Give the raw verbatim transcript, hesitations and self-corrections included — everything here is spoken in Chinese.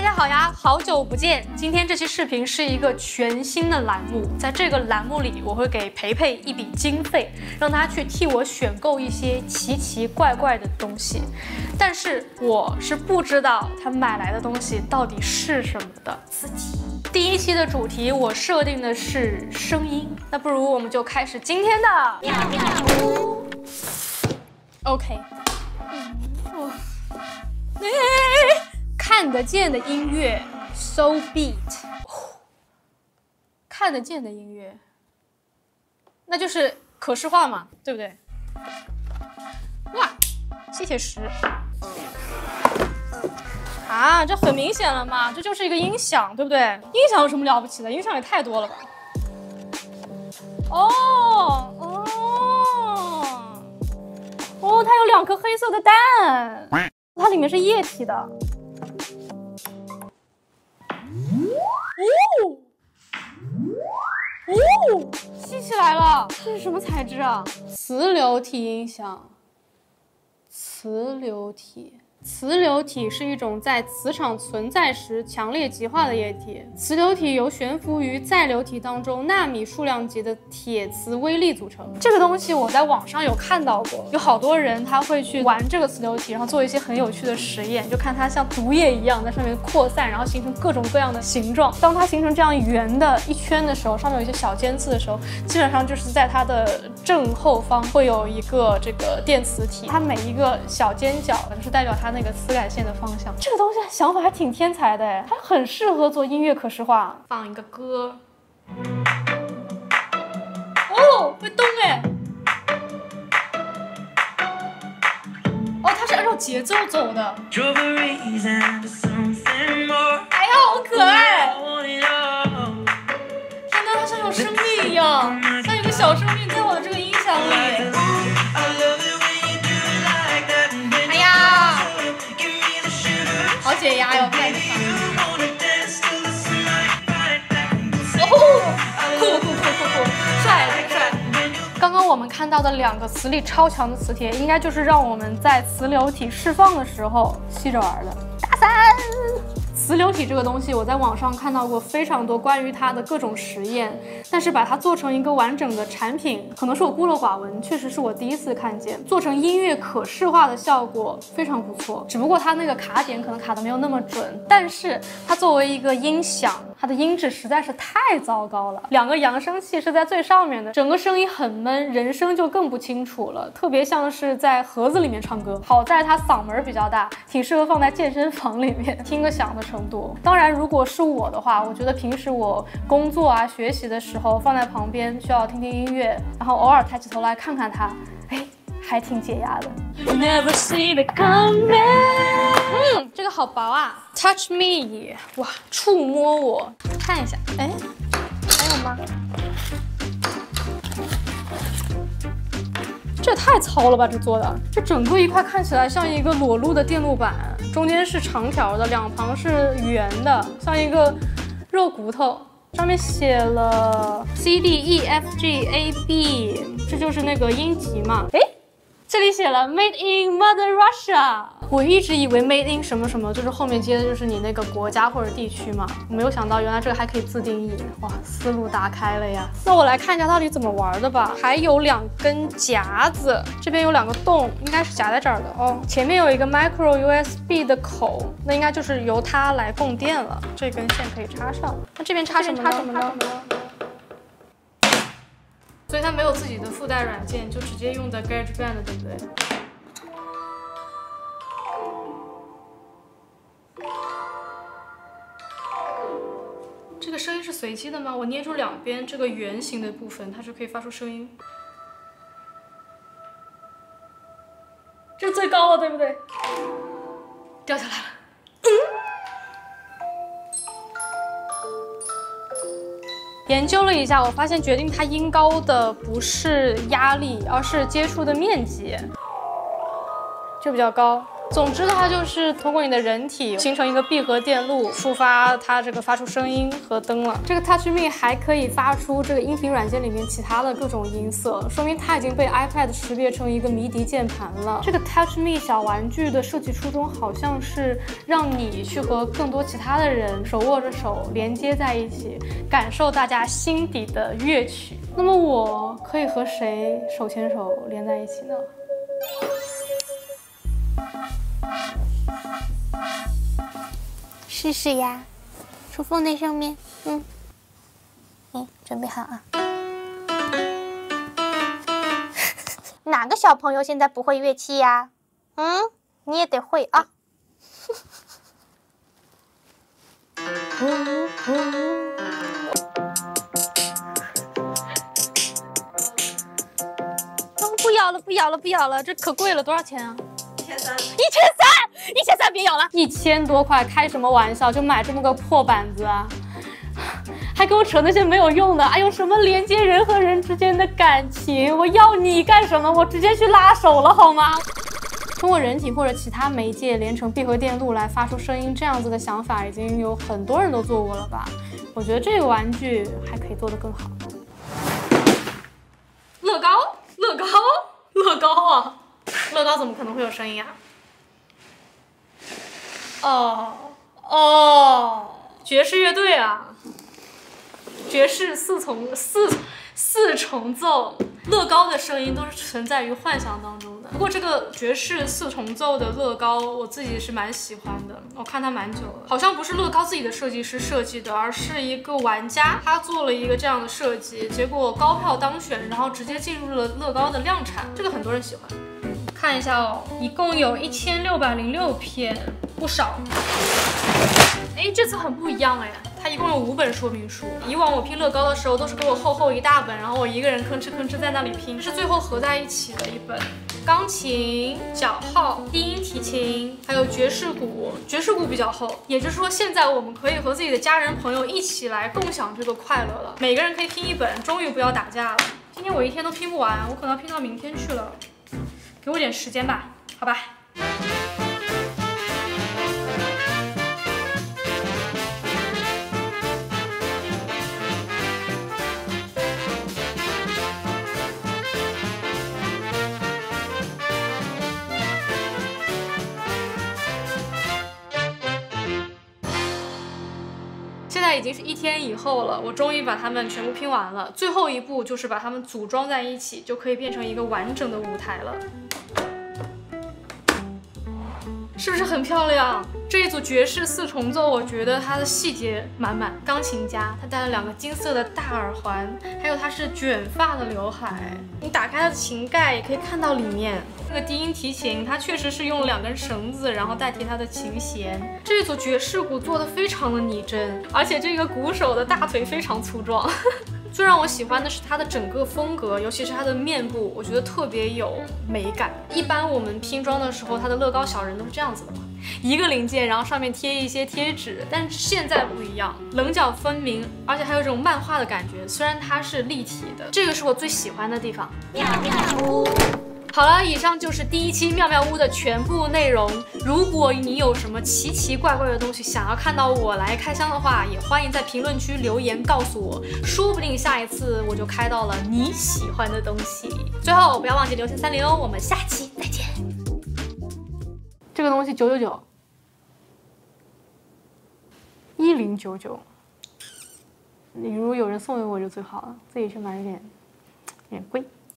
家好呀，好久不见！今天这期视频是一个全新的栏目，在这个栏目里，我会给培培一笔经费，让他去替我选购一些奇奇怪怪的东西。但是我是不知道他买来的东西到底是什么的。刺激！第一期的主题我设定的是声音，那不如我们就开始今天的喵喵屋。OK。哦。哎。看得见的音乐 ，so beat， 看得见的音乐，那就是可视化嘛，对不对？哇，吸铁石，啊，这很明显了嘛，这就是一个音响，对不对？音响有什么了不起的？音响也太多了吧？哦哦哦，它有两颗黑色的蛋，它里面是液体的。哦，哦，吸起来了，这是什么材质啊？磁流体音响，磁流体。磁流体是一种在磁场存在时强烈极化的液体。磁流体由悬浮于载流体当中纳米数量级的铁磁微粒组成。这个东西我在网上有看到过，有好多人他会去玩这个磁流体，然后做一些很有趣的实验，就看它像毒液一样在上面扩散，然后形成各种各样的形状。当它形成这样圆的一圈的时候，上面有一些小尖刺的时候，基本上就是在它的正后方会有一个这个电磁体，它每一个小尖角就是代表它那个磁感线的方向。这个东西想法还挺天才的哎，它很适合做音乐可视化。放一个歌，哦，会动哎，哦，它是按照节奏走的。哎呀，好可爱！天哪，它像有生命一样，像一个小生命在我的这个音响里。好解压哟，看一看。哦，酷酷酷酷酷，帅帅！刚刚我们看到的两个磁力超强的磁铁，应该就是让我们在磁流体释放的时候吸着玩的。大三。磁流体这个东西，我在网上看到过非常多关于它的各种实验，但是把它做成一个完整的产品，可能是我孤陋寡闻，确实是我第一次看见。做成音乐可视化的效果非常不错，只不过它那个卡点可能卡的没有那么准，但是它作为一个音响，它的音质实在是太糟糕了。两个扬声器是在最上面的，整个声音很闷，人声就更不清楚了，特别像是在盒子里面唱歌。好在它嗓门比较大，挺适合放在健身房里面听个响的程度。当然如果是我的话，我觉得平时我工作啊学习的时候放在旁边需要听听音乐，然后偶尔抬起头来看看它，哎，还挺解压的。Never see the coming。 嗯，这个好薄啊。 Touch me， 哇，触摸我，看一下，哎，还有吗？这也太糙了吧，这做的，这整个一块看起来像一个裸露的电路板，中间是长条的，两旁是圆的，像一个肉骨头。上面写了 C D E F G A B， 这就是那个音级嘛。哎，这里写了 Made in Mother Russia。我一直以为 Made in 什么什么就是后面接的就是你那个国家或者地区嘛，我没有想到原来这个还可以自定义。哇，思路打开了呀！那我来看一下到底怎么玩的吧。还有两根夹子，这边有两个洞，应该是夹在这儿的哦。前面有一个 Micro U S B 的口，那应该就是由它来供电了。这根线可以插上。那这边插什么呢？插什么呢？所以它没有自己的附带软件，就直接用的 GarageBand， 对不对？这个声音是随机的吗？我捏住两边这个圆形的部分，它就可以发出声音。这是最高了，对不对？掉下来了。嗯。研究了一下，我发现决定它音高的不是压力，而是接触的面积。这比较高。 总之它就是通过你的人体形成一个闭合电路，触发它这个发出声音和灯了。这个 Touch Me 还可以发出这个音频软件里面其他的各种音色，说明它已经被 iPad 识别成一个迷笛键盘了。这个 Touch Me 小玩具的设计初衷好像是让你去和更多其他的人手握着手连接在一起，感受大家心底的乐曲。那么我可以和谁手牵手连在一起呢？ 试试呀，出放在上面，嗯，哎，准备好啊。哪个小朋友现在不会乐器呀？嗯，你也得会啊。嗯嗯、哦，不咬了，不咬了，不咬了， 这可贵了，多少钱啊？ 一千三，一千三，一千三，别咬了！ 一千多块，开什么玩笑？就买这么个破板子啊，还给我扯那些没有用的。哎呦，什么连接人和人之间的感情？我要你干什么？我直接去拉手了好吗？通过人体或者其他媒介连成闭合电路来发出声音，这样子的想法已经有很多人都做过了吧？我觉得这个玩具还可以做得更好。乐高，乐高，乐高啊！乐高怎么可能会有声音啊？哦哦，爵士乐队啊，爵士四重四四重奏，乐高的声音都是存在于幻想当中的。不过这个爵士四重奏的乐高，我自己是蛮喜欢的，我看它蛮久了。好像不是乐高自己的设计师设计的，而是一个玩家他做了一个这样的设计，结果高票当选，然后直接进入了乐高的量产，这个很多人喜欢。看一下哦，一共有一千六百零六片，不少。哎，这次很不一样哎，它一共有五本说明书。以往我拼乐高的时候都是给我厚厚一大本，然后我一个人吭哧吭哧在那里拼，是最后合在一起的一本。钢琴、小号、低音提琴，还有爵士鼓。爵士鼓比较厚，也就是说现在我们可以和自己的家人朋友一起来共享这个快乐了。每个人可以拼一本，终于不要打架了。今天我一天都拼不完，我可能要拼到明天去了。给我点时间吧，好吧。现在已经是一天以后了，我终于把它们全部拼完了。最后一步就是把它们组装在一起，就可以变成一个完整的舞台了。是不是很漂亮？这一组爵士四重奏，我觉得它的细节满满。钢琴家他戴了两个金色的大耳环，还有他是卷发的刘海。你打开它的琴盖，也可以看到里面。这个低音提琴，它确实是用两根绳子，然后代替它的琴弦。这一组爵士鼓做的非常的拟真，而且这个鼓手的大腿非常粗壮。最让我喜欢的是它的整个风格，尤其是它的面部，我觉得特别有美感。一般我们拼装的时候，它的乐高小人都是这样子的嘛，一个零件，然后上面贴一些贴纸。但是现在不一样，棱角分明，而且还有这种漫画的感觉。虽然它是立体的，这个是我最喜欢的地方。妙妙屋。好了，以上就是第一期妙妙屋的全部内容。如果你有什么奇奇怪怪的东西想要看到我来开箱的话，也欢迎在评论区留言告诉我，说不定下一次我就开到了你喜欢的东西。最后不要忘记留下三连哦，我们下期再见。这个东西九九九，一零九九。你如果有人送给我就最好了，自己去买有点有点贵。